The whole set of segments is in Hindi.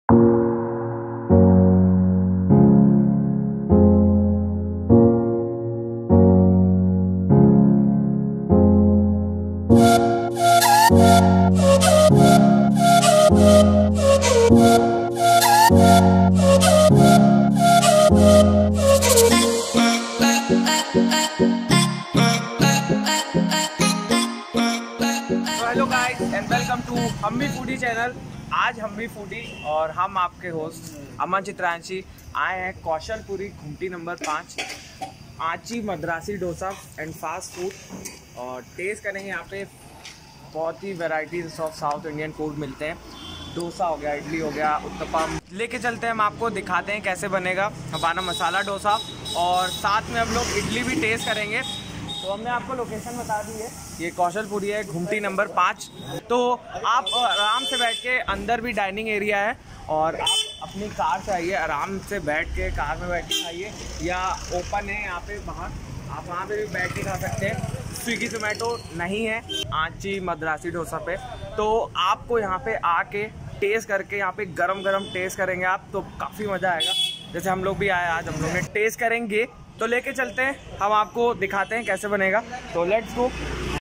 Hello guys and welcome to हम भी फूडी चैनल। आज हम भी फूडी और हम आपके होस्ट अमन चित्रांशी आए हैं Kaushalpuri Ghumti number 5 Achi Madrasi dosa and fast food और टेस्ट करेंगे। यहाँ पे बहुत ही varieties of South Indian food मिलते हैं। डोसा हो गया, इडली हो गया, उत्तपम लेके चलते हैं। हम आपको दिखाते हैं कैसे बनेगा हमारा मसाला डोसा और साथ में हम लोग इडली भी टेस्ट करेंगे। तो हमने आपको लोकेशन बता दी है, ये कौशलपुरी है घुमटी नंबर 5। तो आप आराम से बैठ के, अंदर भी डाइनिंग एरिया है और आप अपनी कार से आइए, आराम से बैठ के कार में बैठ के खाइए या ओपन है यहाँ पे बाहर, आप वहाँ पे भी बैठ के खा सकते हैं। स्विगी जोमेटो नहीं है आची मद्रासी डोसा पे, तो आपको यहाँ पे आके टेस्ट करके, यहाँ पे गरम गरम टेस्ट करेंगे आप, तो काफ़ी मज़ा आएगा। जैसे हम लोग भी आए, आज हम लोग ने टेस्ट करेंगे। तो लेके चलते हैं, हम आपको दिखाते हैं कैसे बनेगा। तो लेट्स गो।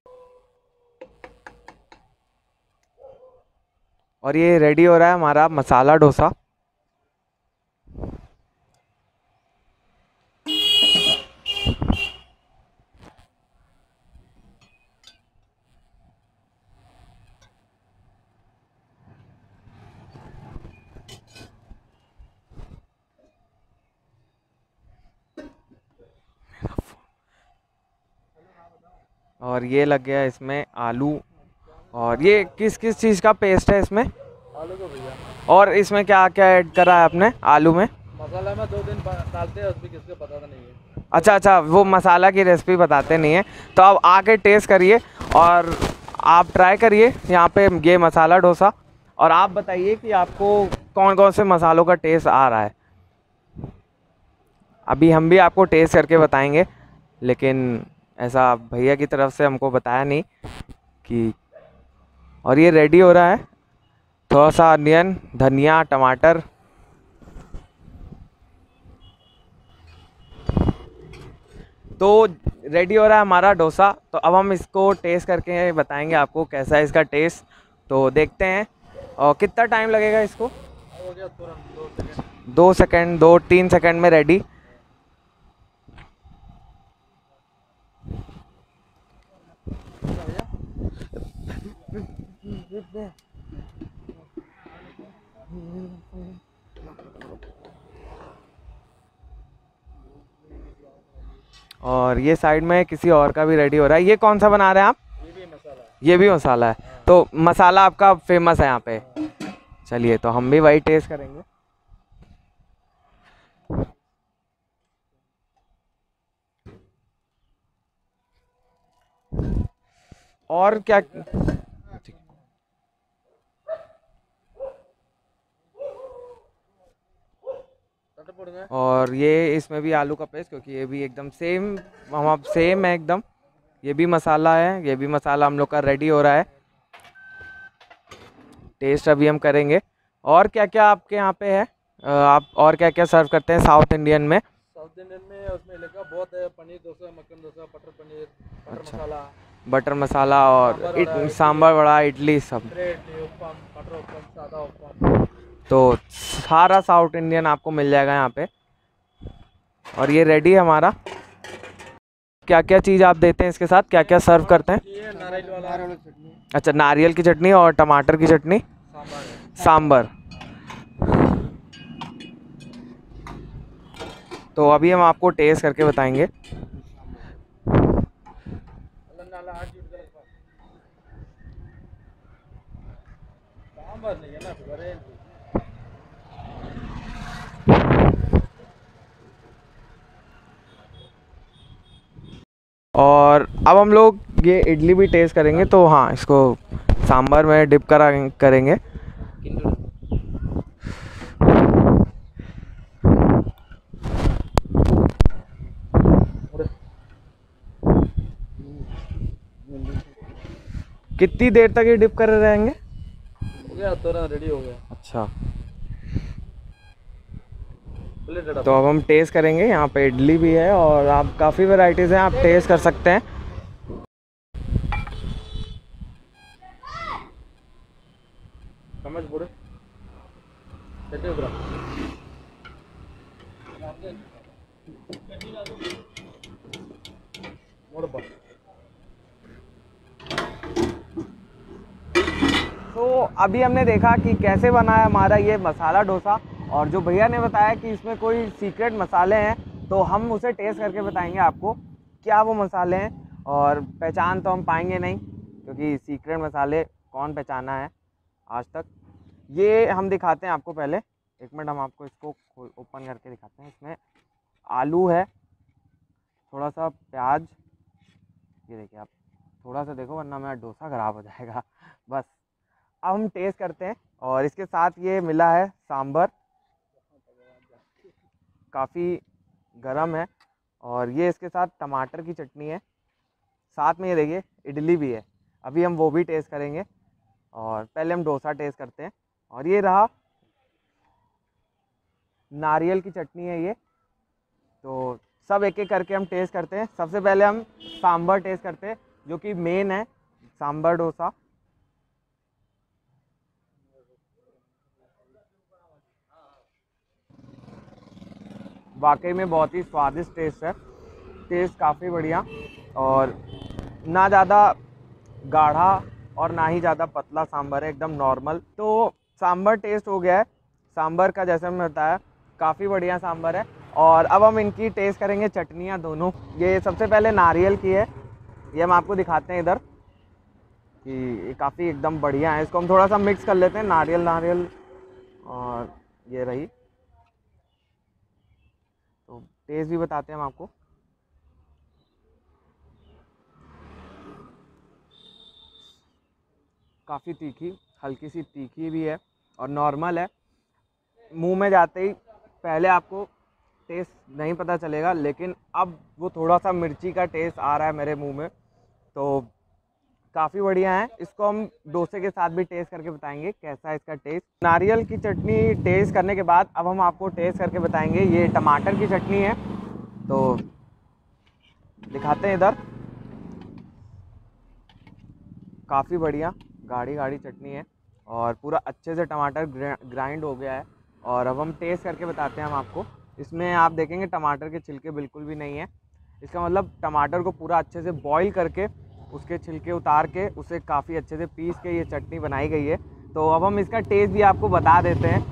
और ये रेडी हो रहा है हमारा मसाला डोसा। और ये लग गया इसमें आलू, और ये किस किस चीज़ का पेस्ट है इसमें? आलू को भैया। और इसमें क्या क्या ऐड करा है आपने आलू में? मसाला में 2 दिन डालते हैं, उसमें किसको पता तो नहीं है। अच्छा, वो मसाला की रेसिपी बताते नहीं है। तो अब आके टेस्ट करिए और आप ट्राई करिए यहाँ पे ये मसाला डोसा, और आप बताइए कि आपको कौन कौन से मसालों का टेस्ट आ रहा है। अभी हम भी आपको टेस्ट करके बताएंगे, लेकिन ऐसा भैया की तरफ से हमको बताया नहीं कि। और ये रेडी हो रहा है, थोड़ा सा अनियन, धनिया, टमाटर। तो रेडी हो रहा है हमारा डोसा। तो अब हम इसको टेस्ट करके बताएंगे आपको कैसा है इसका टेस्ट। तो देखते हैं। और कितना टाइम लगेगा इसको? हो गया तुरंत 2 सेकंड, 2-3 सेकंड में रेडी। और ये साइड में किसी और का भी रेडी हो रहा है। ये कौन सा बना रहे हैं आप? ये भी मसाला है। तो मसाला आपका फेमस है यहाँ पे। चलिए, तो हम भी वही टेस्ट करेंगे। और क्या? और ये इसमें भी आलू का पेस्ट, क्योंकि ये भी एकदम सेम सेम है एकदम। ये भी मसाला है, ये भी मसाला हम लोग का रेडी हो रहा है। टेस्ट अभी हम करेंगे। और क्या क्या आपके यहाँ पे है? आप और क्या क्या सर्व करते हैं साउथ इंडियन में? साउथ इंडियन में उसमें लिखा बहुत है, पनीर डोसा, मक्खन dosa, butter paneer, butter masala, butter masala और सांभर वड़ा, इडली सब। उत्पम, बटर उत्पम, सादा उत्पम। तो सारा साउथ इंडियन आपको मिल जाएगा यहाँ पे। और ये रेडी है हमारा। क्या क्या चीज़ आप देते हैं इसके साथ, क्या क्या सर्व करते हैं? ये नारियल वाला चटनी। अच्छा, नारियल की चटनी और टमाटर की चटनी, सांभर। तो अभी हम आपको टेस्ट करके बताएंगे। और अब हम लोग ये इडली भी टेस्ट करेंगे। तो हाँ, इसको सांभर में डिप करेंगे। कितनी देर तक ये डिप कर रहेंगे? हो गया, तुरंत रेडी हो गया। अच्छा, प्लेटेड। तो अब हम टेस्ट करेंगे। यहाँ पे इडली भी है और आप काफ़ी वैरायटीज़ हैं, आप टेस्ट कर सकते हैं। चम्मच पूरे ग्राम तो अभी हमने देखा कि कैसे बना है हमारा ये मसाला डोसा, और जो भैया ने बताया कि इसमें कोई सीक्रेट मसाले हैं, तो हम उसे टेस्ट करके बताएंगे आपको क्या वो मसाले हैं। और पहचान तो हम पाएंगे नहीं, क्योंकि सीक्रेट मसाले कौन पहचाना है आज तक। ये हम दिखाते हैं आपको पहले, एक मिनट हम आपको इसको ओपन करके दिखाते हैं। इसमें आलू है, थोड़ा सा प्याज, ये देखिए आप थोड़ा सा देखो वरना मेरा डोसा ख़राब हो जाएगा। बस अब हम टेस्ट करते हैं। और इसके साथ ये मिला है सांभर, काफ़ी गरम है। और ये इसके साथ टमाटर की चटनी है, साथ में ये देखिए इडली भी है। अभी हम वो भी टेस्ट करेंगे, और पहले हम डोसा टेस्ट करते हैं। और ये रहा नारियल की चटनी है ये। तो सब एक एक करके हम टेस्ट करते हैं। सबसे पहले हम सांभर टेस्ट करते हैं, जो कि मेन है सांभर डोसा। वाकई में बहुत ही स्वादिष्ट टेस्ट है, टेस्ट काफ़ी बढ़िया, और ना ज़्यादा गाढ़ा और ना ही ज़्यादा पतला सांभर है, एकदम नॉर्मल। तो सांभर टेस्ट हो गया है, सांभर का जैसे मैंने बताया काफ़ी बढ़िया सांभर है। और अब हम इनकी टेस्ट करेंगे चटनियाँ दोनों। ये सबसे पहले नारियल की है, ये हम आपको दिखाते हैं इधर कि ये काफ़ी एकदम बढ़िया है। इसको हम थोड़ा सा मिक्स कर लेते हैं, नारियल। और ये रही, तो टेस्ट भी बताते हैं हम आपको। काफ़ी तीखी, हल्की सी तीखी भी है और नॉर्मल है। मुंह में जाते ही पहले आपको टेस्ट नहीं पता चलेगा, लेकिन अब वो थोड़ा सा मिर्ची का टेस्ट आ रहा है मेरे मुंह में, तो काफ़ी बढ़िया है। इसको हम डोसे के साथ भी टेस्ट करके बताएंगे कैसा है इसका टेस्ट। नारियल की चटनी टेस्ट करने के बाद अब हम आपको टेस्ट करके बताएंगे। ये टमाटर की चटनी है, तो दिखाते हैं इधर। काफ़ी बढ़िया गाढ़ी गाढ़ी चटनी है, और पूरा अच्छे से टमाटर ग्राइंड हो गया है। और अब हम टेस्ट करके बताते हैं हम आपको। इसमें आप देखेंगे टमाटर के छिलके बिल्कुल भी नहीं है। इसका मतलब टमाटर को पूरा अच्छे से बॉईल करके उसके छिलके उतार के उसे काफ़ी अच्छे से पीस के ये चटनी बनाई गई है। तो अब हम इसका टेस्ट भी आपको बता देते हैं।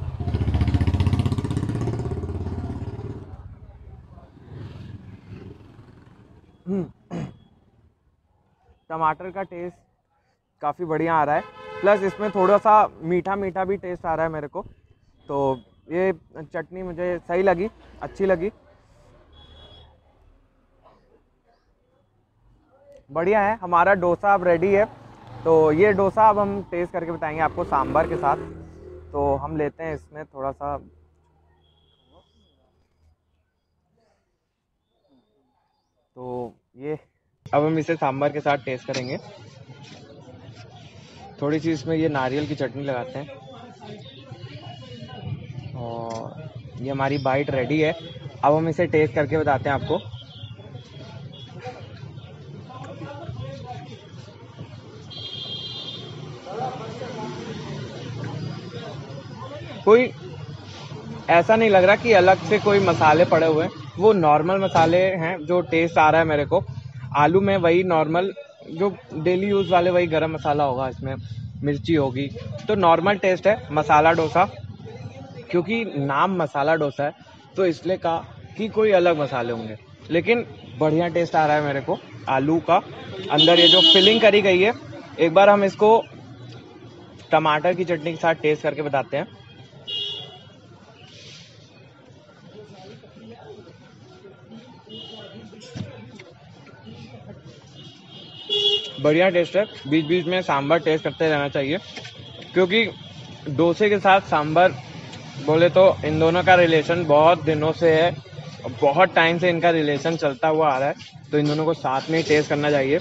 टमाटर का टेस्ट काफ़ी बढ़िया आ रहा है, प्लस इसमें थोड़ा सा मीठा मीठा भी टेस्ट आ रहा है मेरे को। तो ये चटनी मुझे सही लगी, अच्छी लगी, बढ़िया है। हमारा डोसा अब रेडी है। तो ये डोसा अब हम टेस्ट करके बताएंगे आपको सांभर के साथ। तो हम लेते हैं इसमें थोड़ा सा, तो ये अब हम इसे सांभर के साथ टेस्ट करेंगे। थोड़ी सी इसमें ये नारियल की चटनी लगाते हैं, और ये हमारी बाइट रेडी है। अब हम इसे टेस्ट करके बताते हैं आपको। कोई ऐसा नहीं लग रहा कि अलग से कोई मसाले पड़े हुए हैं, वो नॉर्मल मसाले हैं जो टेस्ट आ रहा है मेरे को। आलू में वही नॉर्मल जो डेली यूज़ वाले वही गरम मसाला होगा, इसमें मिर्ची होगी, तो नॉर्मल टेस्ट है मसाला डोसा। क्योंकि नाम मसाला डोसा है तो इसलिए कहा कि कोई अलग मसाले होंगे, लेकिन बढ़िया टेस्ट आ रहा है मेरे को आलू का। अंदर ये जो फिलिंग करी गई है, एक बार हम इसको टमाटर की चटनी के साथ टेस्ट करके बताते हैं। बढ़िया टेस्ट है, बीच बीच में सांभर टेस्ट करते रहना चाहिए, क्योंकि डोसे के साथ सांभर बोले तो इन दोनों का रिलेशन बहुत दिनों से है, बहुत टाइम से इनका रिलेशन चलता हुआ आ रहा है, तो इन दोनों को साथ में ही टेस्ट करना चाहिए।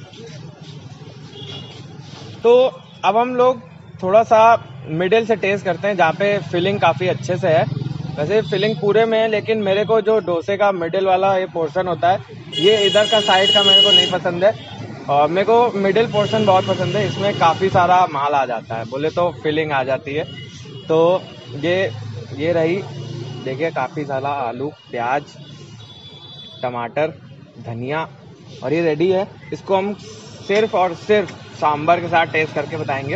तो अब हम लोग थोड़ा सा मिडिल से टेस्ट करते हैं, जहाँ पे फिलिंग काफ़ी अच्छे से है। वैसे फिलिंग पूरे में है, लेकिन मेरे को जो डोसे का मिडिल वाला ये पोर्शन होता है, ये इधर का साइड का मेरे को नहीं पसंद है। और मेरे को मिडिल पोर्शन बहुत पसंद है, इसमें काफ़ी सारा माल आ जाता है, बोले तो फिलिंग आ जाती है। तो ये रही, देखिए काफ़ी सारा आलू, प्याज, टमाटर, धनिया, और ये रेडी है। इसको हम सिर्फ और सिर्फ सांभर के साथ टेस्ट करके बताएंगे।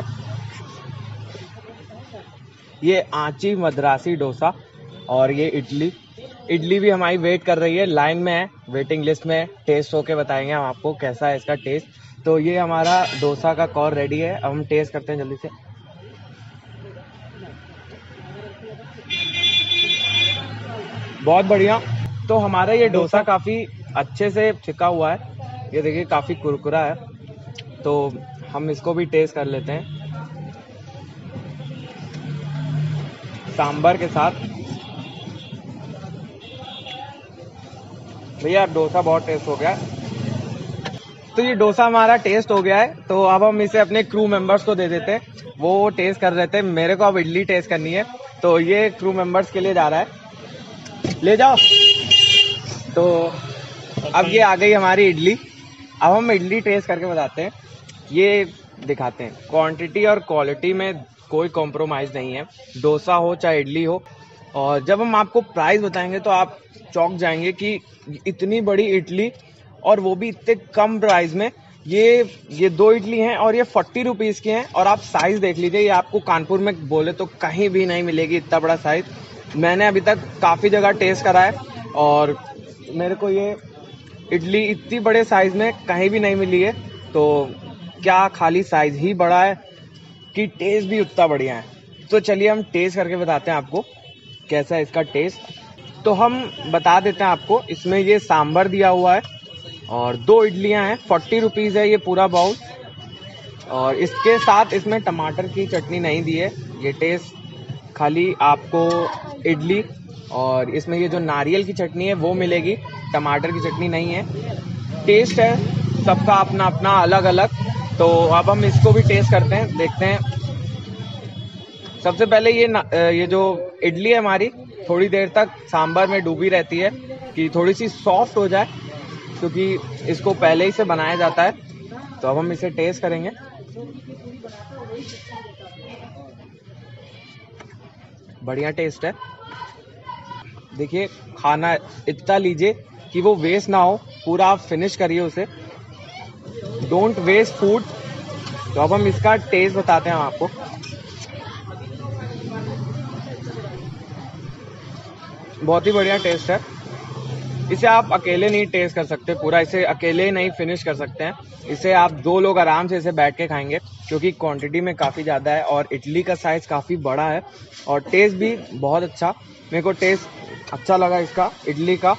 ये आंची मद्रासी डोसा और ये इडली भी हमारी वेट कर रही है, लाइन में है, वेटिंग लिस्ट में। टेस्ट होके बताएंगे हम आपको कैसा है इसका टेस्ट। तो ये हमारा डोसा का कॉर रेडी है, अब हम टेस्ट करते हैं जल्दी से। बहुत बढ़िया। तो हमारा ये डोसा काफ़ी अच्छे से छिका हुआ है, ये देखिए काफ़ी कुरकुरा है। तो हम इसको भी टेस्ट कर लेते हैं सांभर के साथ। भैया डोसा बहुत टेस्ट हो गया है। तो ये डोसा हमारा टेस्ट हो गया है, तो अब हम इसे अपने क्रू मेंबर्स को दे देते हैं, वो टेस्ट कर रहे थे। मेरे को अब इडली टेस्ट करनी है, तो ये क्रू मेंबर्स के लिए जा रहा है, ले जाओ। तो अब ये आ गई हमारी इडली। अब हम इडली टेस्ट करके बताते हैं, ये दिखाते हैं। क्वांटिटी और क्वालिटी में कोई कॉम्प्रोमाइज़ नहीं है, डोसा हो चाहे इडली हो। और जब हम आपको प्राइस बताएंगे तो आप चौंक जाएंगे कि इतनी बड़ी इडली और वो भी इतने कम प्राइस में। ये 2 इडली हैं और ये 40 रुपीज़ की हैं। और आप साइज़ देख लीजिए, ये आपको कानपुर में बोले तो कहीं भी नहीं मिलेगी इतना बड़ा साइज़। मैंने अभी तक काफ़ी जगह टेस्ट करा है और मेरे को ये इडली इतनी बड़े साइज़ में कहीं भी नहीं मिली है। तो क्या खाली साइज़ ही बड़ा है कि टेस्ट भी उतना बढ़िया है। तो चलिए हम टेस्ट करके बताते हैं आपको कैसा है इसका टेस्ट। तो हम बता देते हैं आपको, इसमें ये सांभर दिया हुआ है और 2 इडलियां हैं, 40 रुपीज़ है ये पूरा बाउल। और इसके साथ इसमें टमाटर की चटनी नहीं दी है, ये टेस्ट खाली आपको इडली और इसमें ये जो नारियल की चटनी है वो मिलेगी, टमाटर की चटनी नहीं है। टेस्ट है सबका अपना अपना अलग अलग। तो अब हम इसको भी टेस्ट करते हैं, देखते हैं। सबसे पहले ये जो इडली है हमारी थोड़ी देर तक सांभर में डूबी रहती है कि थोड़ी सी सॉफ्ट हो जाए, क्योंकि इसको पहले ही से बनाया जाता है। तो अब हम इसे टेस्ट करेंगे। बढ़िया टेस्ट है। देखिए खाना इतना लीजिए कि वो वेस्ट ना हो, पूरा आप फिनिश करिए उसे, डोंट वेस्ट फूड। तो अब हम इसका टेस्ट बताते हैं आपको। बहुत ही बढ़िया टेस्ट है। इसे आप अकेले नहीं टेस्ट कर सकते पूरा, इसे अकेले नहीं फिनिश कर सकते हैं। इसे आप 2 लोग आराम से इसे बैठ के खाएंगे, क्योंकि क्वांटिटी में काफ़ी ज़्यादा है और इडली का साइज़ काफ़ी बड़ा है और टेस्ट भी बहुत अच्छा। मेरे को टेस्ट अच्छा लगा इसका इडली का।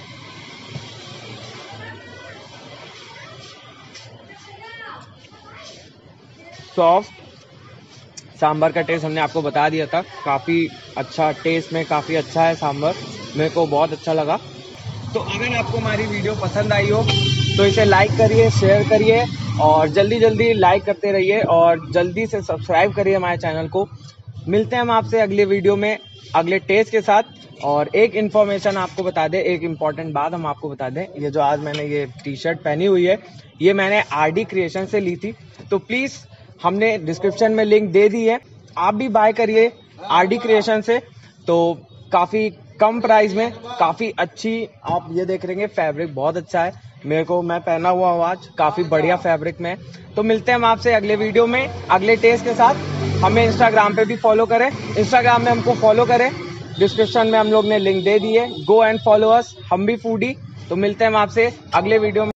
सॉफ्ट सांभर का टेस्ट हमने आपको बता दिया था, काफ़ी अच्छा टेस्ट में, काफ़ी अच्छा है सांभर, मेरे को बहुत अच्छा लगा। तो अगर आपको हमारी वीडियो पसंद आई हो तो इसे लाइक करिए, शेयर करिए और जल्दी जल्दी लाइक करते रहिए और जल्दी से सब्सक्राइब करिए हमारे चैनल को। मिलते हैं हम आपसे अगले वीडियो में अगले टेस्ट के साथ। और एक इन्फॉर्मेशन आपको बता दें, एक इम्पॉर्टेंट बात हम आपको बता दें, ये जो आज मैंने ये टी-शर्ट पहनी हुई है, ये मैंने RD क्रिएशन से ली थी। तो प्लीज़ हमने डिस्क्रिप्शन में लिंक दे दी है, आप भी बाय करिए RD क्रिएशन से। तो काफ़ी कम प्राइस में काफ़ी अच्छी, आप ये देख रहे हैं फैब्रिक बहुत अच्छा है, मेरे को मैं पहना हुआ हूँ आज, काफ़ी बढ़िया फैब्रिक में। तो मिलते हैं हम आपसे अगले वीडियो में अगले टेस्ट के साथ। हमें इंस्टाग्राम पे भी फॉलो करें, इंस्टाग्राम में हमको फॉलो करें, डिस्क्रिप्शन में हम लोग ने लिंक दे दी है, गो एंड फॉलो अस, हम भी फूडी। तो मिलते हैं हम आपसे अगले वीडियो में।